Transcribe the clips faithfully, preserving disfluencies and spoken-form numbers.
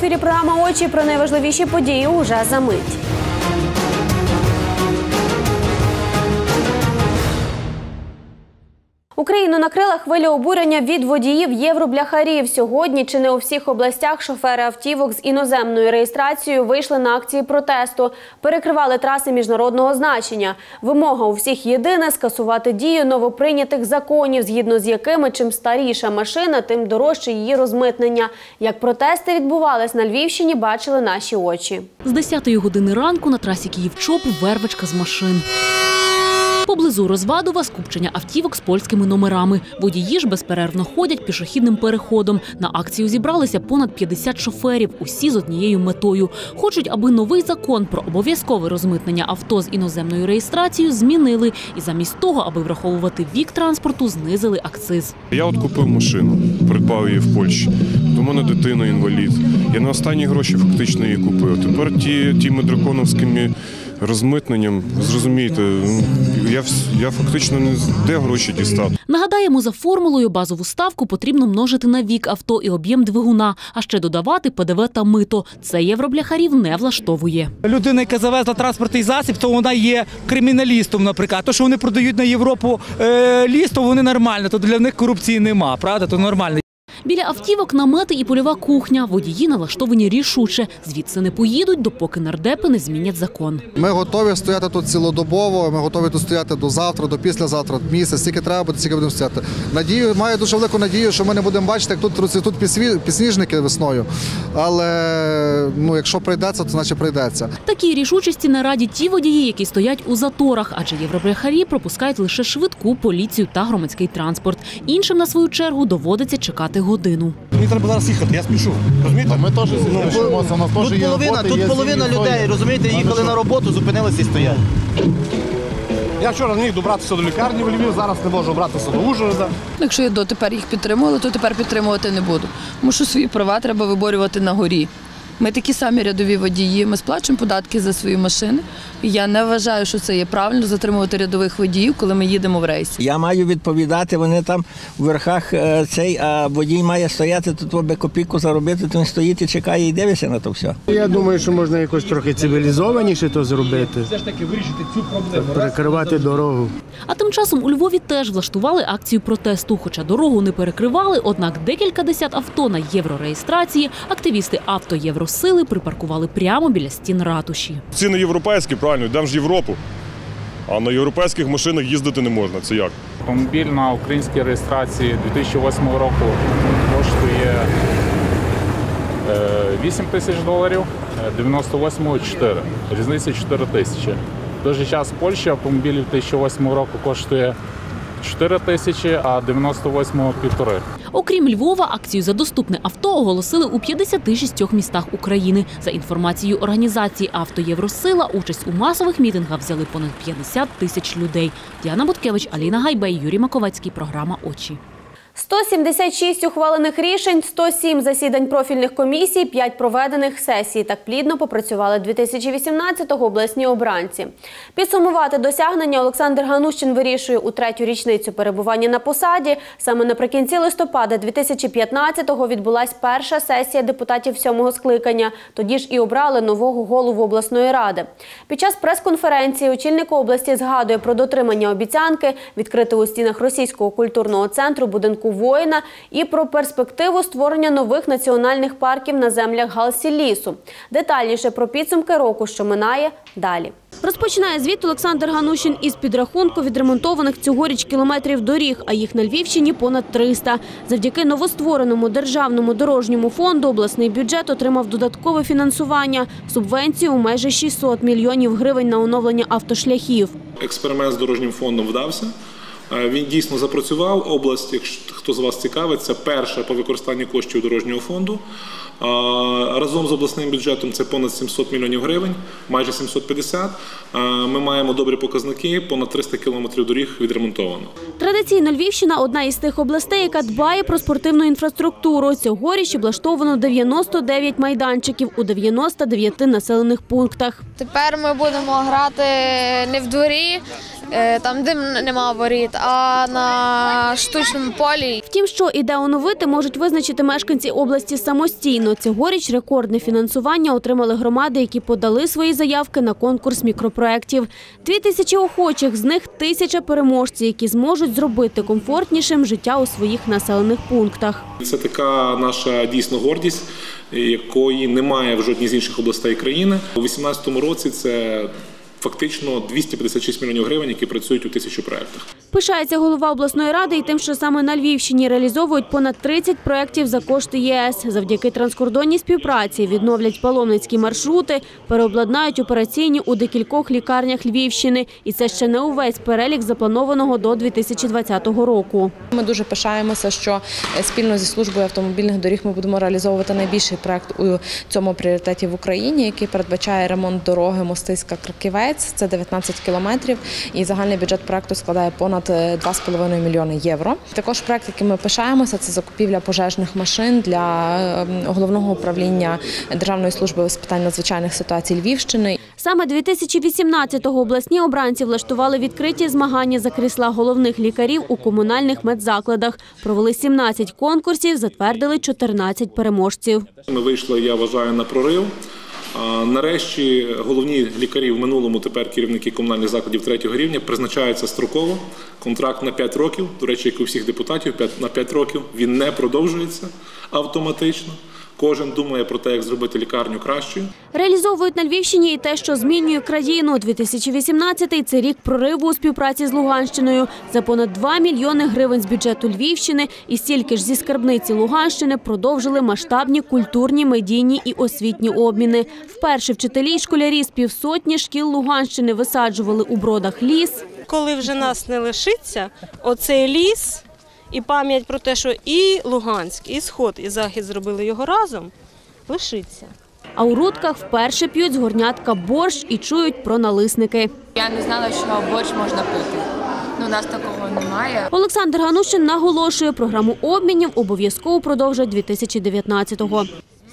ефірі програма «Очі». Про найважливіші події уже за мить. Україну накрила хвиля обурення від водіїв євробляхарів. Сьогодні чи не у всіх областях шофери автівок з іноземною реєстрацією вийшли на акції протесту, перекривали траси міжнародного значення. Вимога у всіх єдина – скасувати дію новоприйнятих законів, згідно з якими чим старіша машина, тим дорожче її розмитнення. Як протести відбувались на Львівщині, бачили наші очі. З десятої години ранку на трасі Київ-Чоп вервечка з машин. Поблизу Розвадова скупчення автівок з польськими номерами. Водії ж безперервно ходять пішохідним переходом. На акцію зібралися понад п'ятдесят шоферів, усі з однією метою. Хочуть, аби новий закон про обов'язкове розмитнення авто з іноземною реєстрацією змінили. І замість того, аби враховувати вік транспорту, знизили акциз. Я от купив машину, придбав її в Польщі. До мене дитина інвалід. Я на останні гроші фактично її купив. Тепер ті, тими драконовськими розмитненням, зрозумієте, я, я фактично не де гроші дістав. Нагадаємо, за формулою базову ставку потрібно множити на вік авто і об'єм двигуна, а ще додавати ПДВ та мито. Це євробляхарів не влаштовує. Людина, яка завезла транспортний засіб, то вона є криміналістом, наприклад. То, що вони продають на Європу е, ліс, то вони нормально, то для них корупції нема, правда, то нормально. Біля автівок намети і польова кухня. Водії налаштовані рішуче. Звідси не поїдуть, допоки нардепи не змінять закон. Ми готові стояти тут цілодобово, ми готові тут стояти до завтра, до післязавтра, місяць. Скільки треба буде, стільки будемо стояти. Надію, маю дуже велику надію, що ми не будемо бачити, як тут розцвітуть підсніжники весною. Але ну, якщо прийдеться, то значить прийдеться. Такій рішучості не раді ті водії, які стоять у заторах, адже євробляхарі пропускають лише швидку, поліцію та громадський транспорт. Іншим, на свою чергу, доводиться чекати годину. Мені треба зараз їхати, я спішу. Розумієте? Ми теж спішимося, у нас теж є половина, роботи, тут є половина сім'ї, людей, розумієте, їхали на роботу, зупинилися і стоять. Я вчора не міг добратися до лікарні в Львів, зараз не можу добратися до Ужгорода. Якщо я дотепер їх підтримувала, то тепер підтримувати не буду. Тому що свої права треба виборювати на горі. Ми такі самі рядові водії, ми сплачуємо податки за свої машини. І я не вважаю, що це є правильно затримувати рядових водіїв, коли ми їдемо в рейс. Я маю відповідати, вони там в верхах цей, а водій має стояти, тут аби копійку заробити, то він стоїть і чекає і дивиться на то все. Я думаю, що можна якось трохи цивілізованіше то зробити, перекривати дорогу. А тим часом у Львові теж влаштували акцію протесту. Хоча дорогу не перекривали, однак декілька десят авто на єврореєстрації активісти «Автоєвросили» припаркували прямо біля стін ратуші. Ціни європейські, правильно, йдемо ж в Європу. А на європейських машинах їздити не можна. Це як? Автомобіль на українській реєстрації дві тисячі восьмого року коштує вісім тисяч доларів, дев'яносто восьмого – чотири. Різниця чотири тисячі. В той же час в Польщі автомобіль дві тисячі восьмого року коштує чотири тисячі, а дев'яносто восьмого – півтори. Окрім Львова, акцію за доступне авто оголосили у п'ятдесяти шістьох містах України. За інформацією організації «Автоєвросила», участь у масових мітингах взяли понад п'ятдесят тисяч людей. Діана Буткевич, Аліна Гайбей, Юрій Маковецький. Програма «Очі». сто сімдесят шість ухвалених рішень, сто сім засідань профільних комісій, п'ять проведених сесій. Так плідно попрацювали дві тисячі вісімнадцятого обласні обранці. Підсумувати досягнення Олександр Ганущин вирішує у третю річницю перебування на посаді. Саме наприкінці листопада дві тисячі п'ятнадцятого відбулась перша сесія депутатів сьомого скликання. Тоді ж і обрали нового голову обласної ради. Під час прес-конференції очільник області згадує про дотримання обіцянки, відкрити у стінах Російського культурного центру будинку воїна і про перспективу створення нових національних парків на землях Галсі-лісу. Детальніше про підсумки року, що минає, далі. Розпочинає звіт Олександр Ганущин із підрахунку відремонтованих цьогоріч кілометрів доріг, а їх на Львівщині понад триста. Завдяки новоствореному Державному дорожньому фонду обласний бюджет отримав додаткове фінансування – субвенцію у майже шістсот мільйонів гривень на оновлення автошляхів. Експеримент з дорожнім фондом вдався. Він дійсно запрацював. Область, якщо хто з вас цікавиться, перша по використанню коштів дорожнього фонду. Разом з обласним бюджетом це понад сімсот мільйонів гривень, майже сімсот п'ятдесят. Ми маємо добрі показники, понад триста кілометрів доріг відремонтовано. Традиційно Львівщина – одна із тих областей, яка дбає про спортивну інфраструктуру. Цьогоріч облаштовано дев'яносто дев'ять майданчиків у дев'яноста дев'яти населених пунктах. Тепер ми будемо грати не в дворі, там де нема воріт, а на штучному полі. Втім, що і де оновити, можуть визначити мешканці області самостійно. Цьогоріч рекордне фінансування отримали громади, які подали свої заявки на конкурс мікропроєктів. Дві тисячі охочих, з них тисяча переможців, які зможуть зробити комфортнішим життя у своїх населених пунктах. Це така наша дійсно гордість, якої немає в жодній з інших областей країни. У дві тисячі вісімнадцятому році це фактично двісті п'ятдесят шість мільйонів гривень, які працюють у тисячі проєктах. Пишається голова обласної ради і тим, що саме на Львівщині реалізовують понад тридцять проєктів за кошти ЄС. Завдяки транскордонній співпраці відновлять паломницькі маршрути, переобладнають операційні у декількох лікарнях Львівщини. І це ще не увесь перелік запланованого до дві тисячі двадцятого року. Ми дуже пишаємося, що спільно зі службою автомобільних доріг ми будемо реалізовувати найбільший проєкт у цьому пріоритеті в Україні, який передбачає ремонт дороги Мостиська-Краківець. Це дев'ятнадцять кілометрів, і загальний бюджет проєкту складає понад два з половиною мільйони євро. Також проєкт, яким ми пишаємося, це закупівля пожежних машин для Головного управління Державної служби з питань надзвичайних ситуацій Львівщини. Саме дві тисячі вісімнадцятого обласні обранці влаштували відкриті змагання за крісла головних лікарів у комунальних медзакладах. Провели сімнадцять конкурсів, затвердили чотирнадцять переможців. Ми вийшли, я вважаю, на прорив. Нарешті головні лікарі в минулому, тепер керівники комунальних закладів третього рівня, призначаються строково. Контракт на п'ять років, до речі, як у всіх депутатів, на п'ять років. Він не продовжується автоматично. Кожен думає про те, як зробити лікарню кращою. Реалізовують на Львівщині і те, що змінює країну. дві тисячі вісімнадцятий – це рік прориву у співпраці з Луганщиною. За понад два мільйони гривень з бюджету Львівщини і стільки ж зі скарбниці Луганщини продовжили масштабні культурні, медійні і освітні обміни. Вперше вчителі й школярі з півсотні шкіл Луганщини висаджували у Бродах ліс. Коли вже нас не лишиться, оцей ліс і пам'ять про те, що і Луганськ, і Сход, і Захід зробили його разом, лишиться. А у Рудках вперше п'ють з горнятка борщ і чують про налисники. Я не знала, що борщ можна пити. Ну, у нас такого немає. Олександр Ганущин наголошує, програму обмінів обов'язково продовжать дві тисячі дев'ятнадцятого.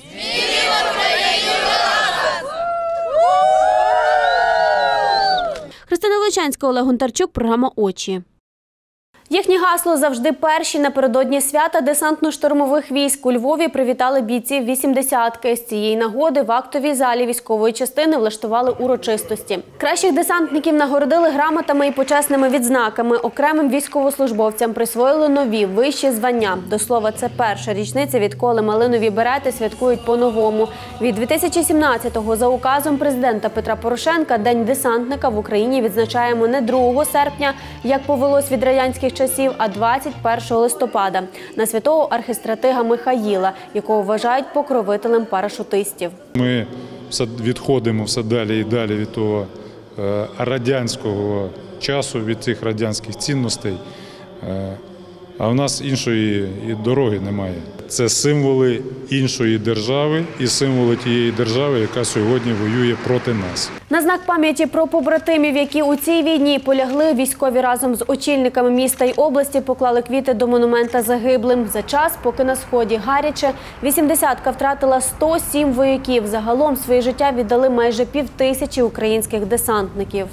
Христина Величанська, Олег Гонтарчук, програма «Очі». Їхнє гасло «Завжди перші» напередодні свята десантно-штурмових військ у Львові привітали бійців вісімдесятки. З цієї нагоди в актовій залі військової частини влаштували урочистості. Кращих десантників нагородили грамотами і почесними відзнаками. Окремим військовослужбовцям присвоїли нові, вищі звання. До слова, це перша річниця, відколи малинові берети святкують по-новому. Від дві тисячі сімнадцятого за указом президента Петра Порошенка День десантника в Україні відзначаємо не другого серпня, як повелось від радянських часів, а двадцять першого листопада на святого архистратига Михаїла, якого вважають покровителем парашутистів. Ми все відходимо все далі і далі від того радянського часу, від цих радянських цінностей, а в нас іншої дороги немає. Це символи іншої держави і символи тієї держави, яка сьогодні воює проти нас. На знак пам'яті про побратимів, які у цій війні полягли, військові разом з очільниками міста й області поклали квіти до монумента загиблим. За час, поки на Сході гаряче, вісімдесятка втратила сто сім вояків. Загалом своє життя віддали майже півтисячі українських десантників.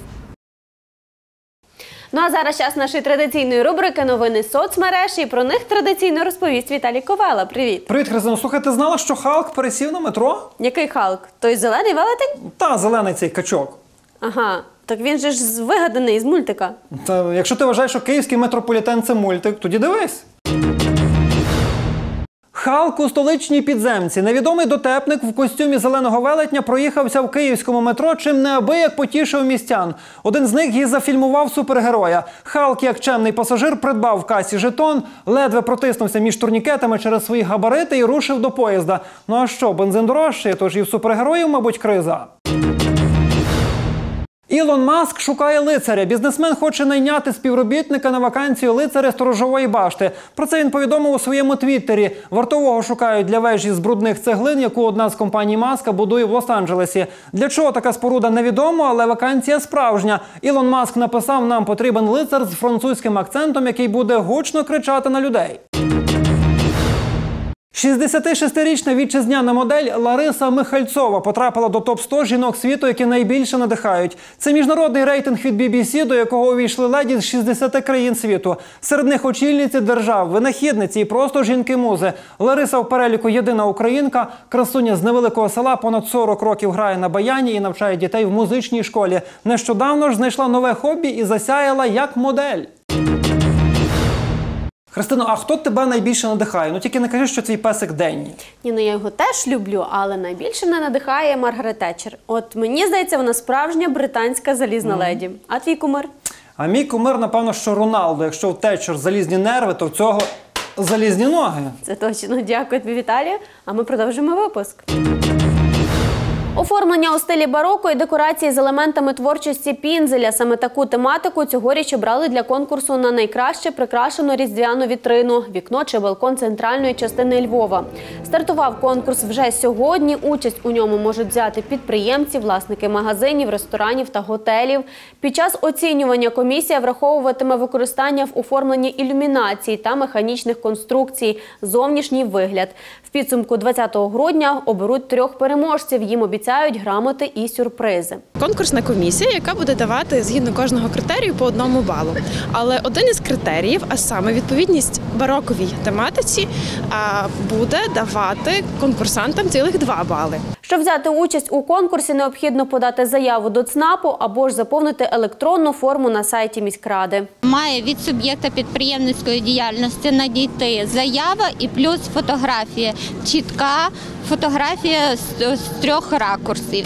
Ну а зараз час нашої традиційної рубрики «Новини соцмереж», і про них традиційно розповість Віталій Ковела. Привіт! Привіт, Христина. Слухай, ти знала, що Халк пересів на метро? Який Халк? Той зелений велетень? Та, зелений цей качок. Ага, так він же ж вигаданий з мультика. Та, якщо ти вважаєш, що київський метрополітен – це мультик, тоді дивись. Халк у столичній підземці. Невідомий дотепник в костюмі зеленого велетня проїхався в київському метро, чим неабияк потішив містян. Один з них і зафільмував супергероя. Халк, як чемний пасажир, придбав в касі жетон, ледве протиснувся між турнікетами через свої габарити і рушив до поїзда. Ну а що, бензин дорожчає, тож і в супергероїв, мабуть, криза. Ілон Маск шукає лицаря. Бізнесмен хоче найняти співробітника на вакансію лицаря сторожової башти. Про це він повідомив у своєму твіттері. Вартового шукають для вежі з брудних цеглин, яку одна з компаній Маска будує в Лос-Анджелесі. Для чого така споруда, невідомо, але вакансія справжня. Ілон Маск написав: «Нам потрібен лицар з французьким акцентом, який буде гучно кричати на людей». шістдесятишестирічна вітчизняна модель Лариса Михальцова потрапила до топ сто жінок світу, які найбільше надихають. Це міжнародний рейтинг від бі бі сі, до якого увійшли леді з шістдесяти країн світу. Серед них очільниці держав, винахідниці і просто жінки-музи. Лариса в переліку єдина українка, красуня з невеликого села, понад сорок років грає на баяні і навчає дітей в музичній школі. Нещодавно ж знайшла нове хобі і засяяла як модель. Христино, а хто тебе найбільше надихає? Ну тільки не кажи, що твій песик Денні. Ні, ну я його теж люблю, але найбільше мене надихає Маргарет Тетчер. От мені здається, вона справжня британська залізна mm. леді. А твій кумир? А мій кумир, напевно, що Роналдо. Якщо в Тетчер залізні нерви, то в цього залізні ноги. Це точно. Дякую тобі, Віталію. А ми продовжимо випуск. Оформлення у стилі бароко і декорації з елементами творчості Пінзеля. Саме таку тематику цьогоріч обрали для конкурсу на найкраще прикрашену різдвяну вітрину – вікно чи балкон центральної частини Львова. Стартував конкурс вже сьогодні. Участь у ньому можуть взяти підприємці, власники магазинів, ресторанів та готелів. Під час оцінювання комісія враховуватиме використання в оформленні ілюмінації та механічних конструкцій, зовнішній вигляд. В підсумку двадцятого грудня оберуть трьох переможців. Їм обіцяють грамоти і сюрпризи. Конкурсна комісія, яка буде давати згідно кожного критерію по одному балу. Але один із критеріїв, а саме відповідність бароковій тематиці, буде давати конкурсантам цілих два бали. Щоб взяти участь у конкурсі, необхідно подати заяву до ЦНАПу або ж заповнити електронну форму на сайті міськради. Має від суб'єкта підприємницької діяльності надійти заява і плюс фотографія. Чітка фотографія з, з трьох ракурсів.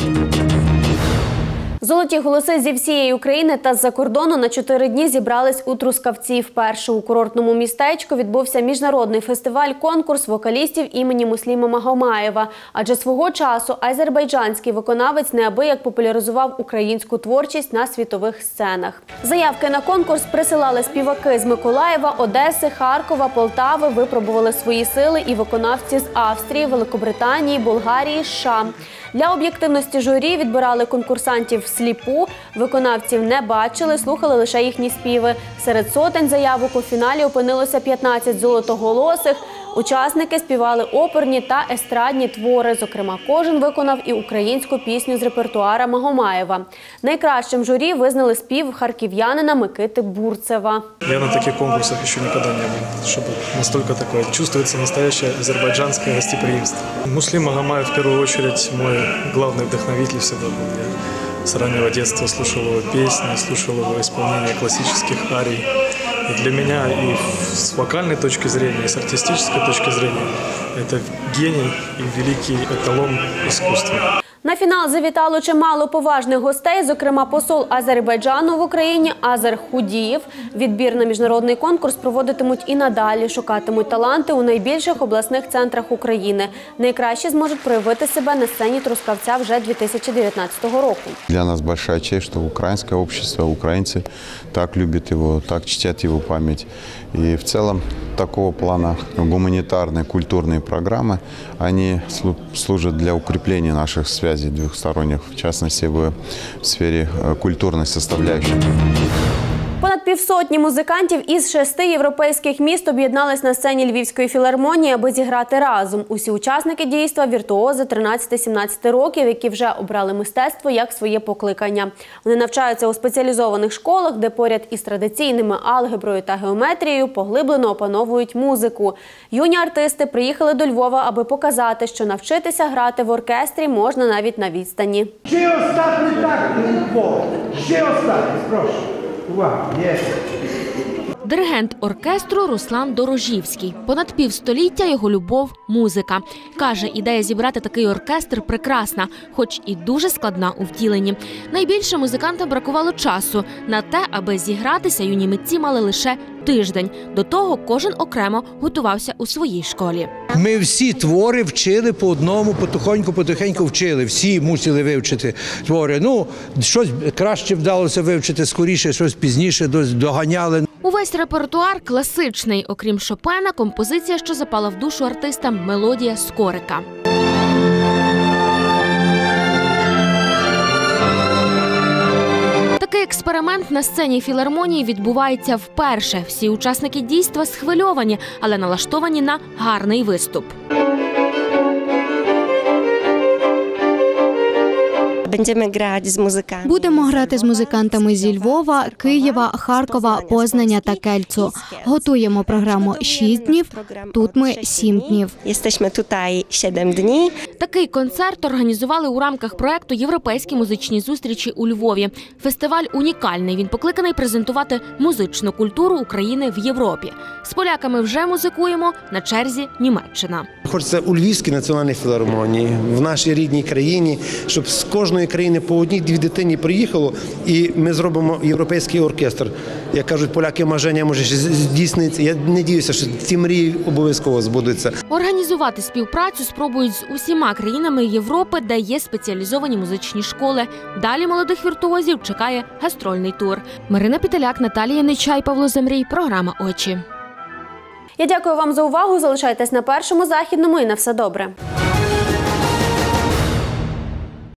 Золоті голоси зі всієї України та з-за кордону на чотири дні зібрались у Трускавці. Вперше у курортному містечку відбувся міжнародний фестиваль-конкурс вокалістів імені Мусліма Магомаєва. Адже свого часу азербайджанський виконавець неабияк популяризував українську творчість на світових сценах. Заявки на конкурс присилали співаки з Миколаєва, Одеси, Харкова, Полтави. Випробували свої сили і виконавці з Австрії, Великобританії, Болгарії, США. Для об'єктивності журі відбирали конкурсантів всліпу, виконавців не бачили, слухали лише їхні співи. Серед сотень заявок у фіналі опинилося п'ятнадцять золотоголосих. Учасники співали оперні та естрадні твори. Зокрема, кожен виконав і українську пісню з репертуара Магомаєва. Найкращим журі визнали спів харків'янина Микити Бурцева. Я на таких конкурсах еще никогда не был, чтобы настолько такое. Чувствуется настоящее азербайджанское гостеприимство. Муслим Магомаев в первую очередь мой главный вдохновитель всегда был. Я с раннего детства слушал его песни, слушал его исполнение классических арий. И для меня и с вокальной точки зрения, и с артистической точки зрения это гений и великий эталон искусства. На фінал завітало чимало поважних гостей, зокрема посол Азербайджану в Україні Азер Худієв. Відбір на міжнародний конкурс проводитимуть і надалі, шукатимуть таланти у найбільших обласних центрах України. Найкраще зможуть проявити себе на сцені Трускавця вже дві тисячі дев'ятнадцятого року. Для нас большая честь, что украинское общество, украинцы так любят его, так чтят его память. И в целом такого плана гуманитарные, культурные программы, они служат для укрепления наших связей двухсторонних, в частности в сфере культурной составляющей. Понад півсотні музикантів із шести європейських міст об'єднались на сцені Львівської філармонії, аби зіграти разом. Усі учасники дійства – віртуози тринадцяти-сімнадцяти років, які вже обрали мистецтво як своє покликання. Вони навчаються у спеціалізованих школах, де поряд із традиційними алгеброю та геометрією поглиблено опановують музику. Юні артисти приїхали до Львова, аби показати, що навчитися грати в оркестрі можна навіть на відстані. Ще остатній так, ще остатній, прошу. Увага, є. Диригент оркестру Руслан Дорожівський. Понад півстоліття його любов – музика. Каже, ідея зібрати такий оркестр прекрасна, хоч і дуже складна у втіленні. Найбільше музикантам бракувало часу. На те, аби зігратися, юні митці мали лише тиждень. До того кожен окремо готувався у своїй школі. Ми всі твори вчили по одному, потихеньку-потихеньку вчили. Всі мусили вивчити твори. Ну, щось краще вдалося вивчити скоріше, щось пізніше доганяли. Увесь репертуар класичний. Окрім Шопена, композиція, що запала в душу артистам – мелодія Скорика. Такий експеримент на сцені філармонії відбувається вперше. Всі учасники дійства схвильовані, але налаштовані на гарний виступ. Будемо грати з музикантами зі Львова, Києва, Харкова, Познання та Кельцу. Готуємо програму шість днів, тут ми сім днів. Такий концерт організували у рамках проекту «Європейські музичні зустрічі» у Львові. Фестиваль унікальний. Він покликаний презентувати музичну культуру України в Європі. З поляками вже музикуємо, на черзі Німеччина. Хочеться у Львівській національній філармонії, в нашій рідній країні, щоб з кожної країни по одній-дві дитині приїхало, і ми зробимо європейський оркестр. Як кажуть поляки, маження може ще здійсниться. Я надіюся, що ці мрії обов'язково збудуться. Організувати співпрацю спробують з усіма країнами Європи, де є спеціалізовані музичні школи. Далі молодих віртуозів чекає гастрольний тур. Марина Пітеляк, Наталія Нечай, Павло Замрій. Програма «Очі». Я дякую вам за увагу. Залишайтесь на Першому західному і на все добре.